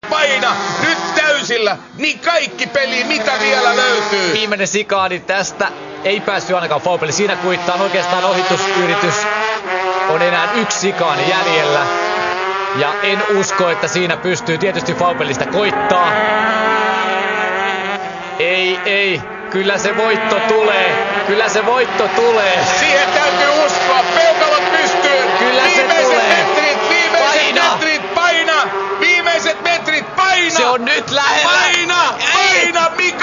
paina, nyt täysillä, niin kaikki peli, mitä vielä löytyy. Viimeinen sikaani tästä ei päässyt ainakaan Faupeli. Siinä kuittaan oikeastaan ohitusyritys. On enää 1 sikaani jäljellä. Ja en usko, että siinä pystyy tietysti Faupelista koittaa. Ei. Kyllä se voitto tulee. Siihen täytyy uskoa. Peukalot pystyy. Kyllä se tulee. Viimeiset metrit, paina. Se on nyt lähellä. Paina, Mika,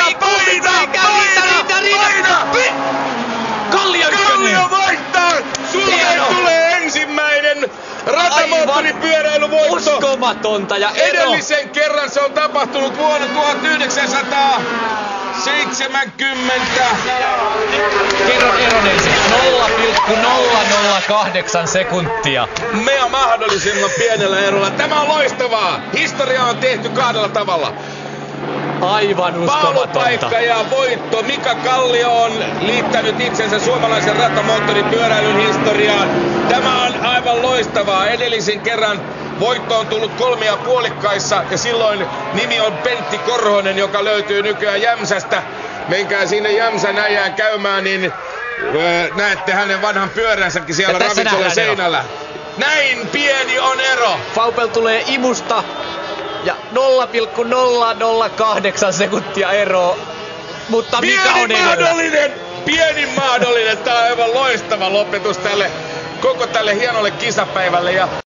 paina. Kallio voittaa. Sulle tulee ensimmäinen ratamoottoripyöräilyvoitto. Uskomatonta ja ero. Edellisen kerran se on tapahtunut vuonna 1970. Kerron eron ensin. 0,008 sekuntia. Mea mahdollisimman pienellä erolla. Tämä on loistavaa. Historia on tehty 2 tavalla. Aivan uskomatonta. Paalupaikka ja voitto. Mika Kallio on liittänyt itsensä suomalaisen ratamoottoripyöräilyn historiaan. Tämä on aivan loistavaa. Edellisen kerran voitto on tullut 3,5 ja silloin nimi on Pentti Korhonen, joka löytyy nykyään Jämsästä. Menkää sinne Jämsän äijään käymään, niin näette hänen vanhan pyöränsäkin siellä ravintolan seinällä. Näin pieni on ero. Faupel tulee imusta ja 0,008 sekuntia eroa. Mutta mikä on edellä? Pienin mahdollinen. Tää on aivan loistava lopetus koko tälle hienolle kisapäivälle. Ja